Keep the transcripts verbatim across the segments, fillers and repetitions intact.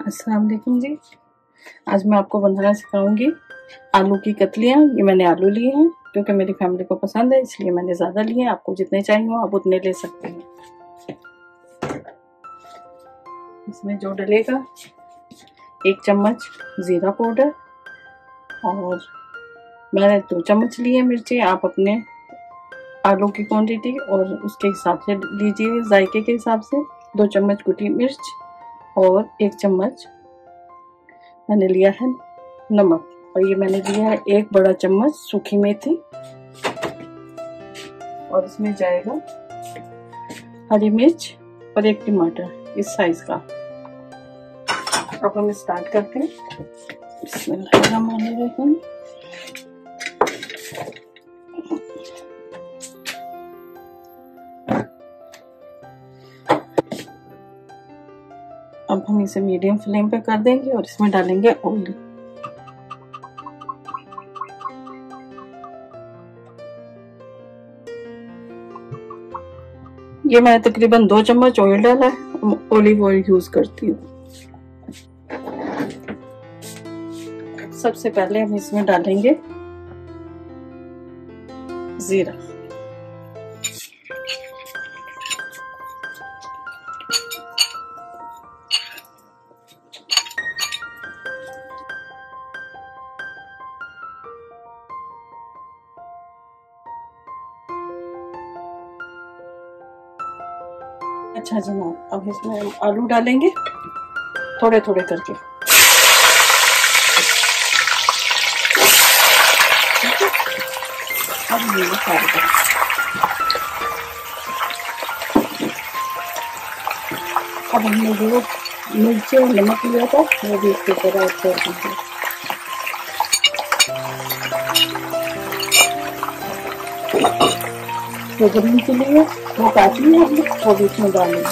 अस्सलाम वालेकुम जी। आज मैं आपको बनाना सिखाऊंगी आलू की कतलियाँ। ये मैंने आलू लिए हैं क्योंकि मेरी फैमिली को पसंद है, इसलिए मैंने ज़्यादा लिए हैं। आपको जितने चाहिए हो आप उतने ले सकते हैं। इसमें जो डलेगा एक चम्मच ज़ीरा पाउडर, और मैंने दो चम्मच लिए मिर्ची। आप अपने आलू की क्वांटिटी और उसके हिसाब से लीजिए, जायके के हिसाब से। दो चम्मच कुटी मिर्च और एक चम्मच मैंने लिया है नमक, और ये मैंने लिया है एक बड़ा चम्मच सूखी मेथी, और इसमें जाएगा हरी मिर्च और एक टमाटर इस साइज का। अब हम स्टार्ट करते हैं। बिस्मिल्लाहिर्रहमानिर्रहीम। अब हम इसे मीडियम फ्लेम पे कर देंगे और इसमें डालेंगे ऑयल। ये मैंने तकरीबन दो चम्मच ऑयल डाला है, ऑलिव ऑयल यूज करती हूँ। सबसे पहले हम इसमें डालेंगे जीरा, अच्छा जनाब। अब इसमें हम आलू डालेंगे थोड़े थोड़े करके। अब ये सारे करें। अब हमने जो मिर्ची और नमक लिया था वो भी इसके ऊपर ऐड कर देंगे। जो ग्रीन चिली है वो काटी है हमने, वो भी इसमें डालेंगे।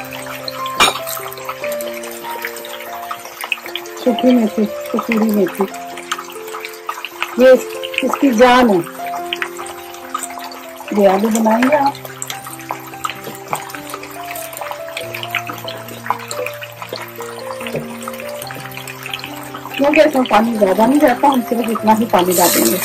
सूखी मेथी, कसूरी मेथी, ये इसकी जान है। ये आलू बनाएंगे आप। क्योंकि इसमें पानी ज्यादा नहीं रहता, हम सिर्फ इतना ही पानी डालेंगे।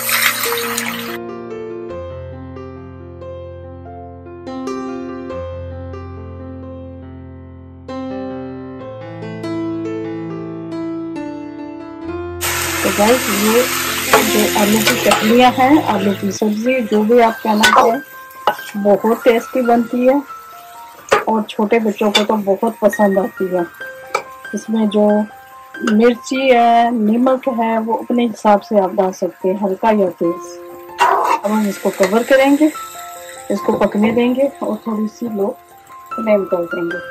तो गाइस, ये जो आलू की कतलियाँ हैं, आलू की सब्जी, जो भी आप कहना चाहें, बहुत टेस्टी बनती है और छोटे बच्चों को तो बहुत पसंद आती है। इसमें जो मिर्ची है, नमक है, वो अपने हिसाब से आप डाल सकते हैं, हल्का या तेज। अब हम इसको कवर करेंगे, इसको पकने देंगे और थोड़ी सी लो फ्लेम कर देंगे।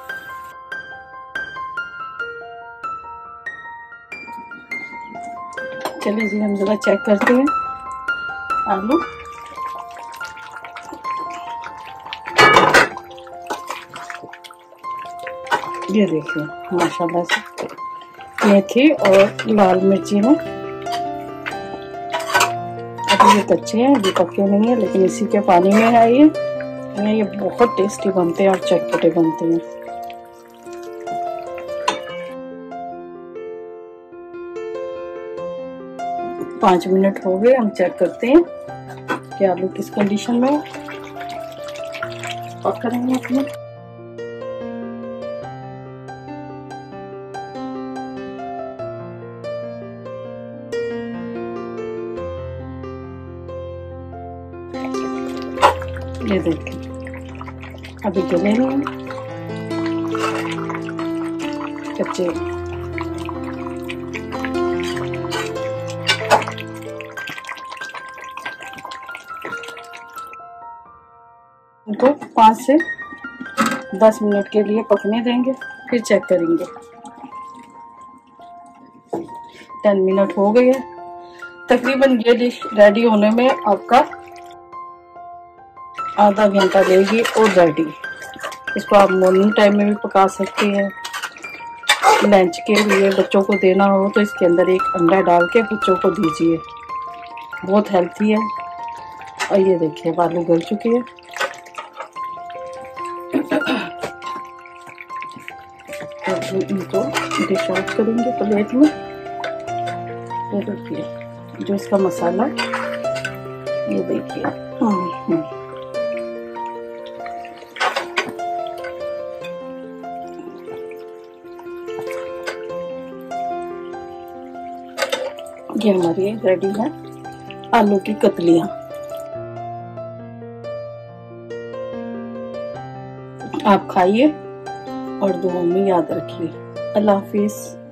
चलिए जी, हम जरा चेक करते हैं आलू। ये देखिए माशाल्लाह से मेथी और लाल मिर्ची में, अभी ये कच्चे हैं, अभी पके नहीं है, लेकिन इसी के पानी में है ये। ये बहुत टेस्टी बनते हैं और चटपटे बनते हैं। पाँच मिनट हो गए, हम चेक करते हैं कि आलू किस कंडीशन में पक करेंगे अपने। ये देखिए अभी गले नहीं, कच्चे। इनको पाँच से दस मिनट के लिए पकने देंगे, फिर चेक करेंगे। टेन मिनट हो गए हैं तकरीबन। ये डिश रेडी होने में आपका आधा घंटा लेगी और रेडी। इसको आप मॉर्निंग टाइम में भी पका सकते हैं। लंच के लिए बच्चों को देना हो तो इसके अंदर एक अंडा डाल के बच्चों को दीजिए, बहुत हेल्थी है। और ये देखिए आलू गल चुके हैं। अब इनको डिश आउट करेंगे प्लेट में। ये देखिए जो इसका मसाला, ये देखिए। ये हमारी रेडी है आलू की कतलियां। आप खाइए और दुआ में याद रखिए। अल्लाह हाफिज।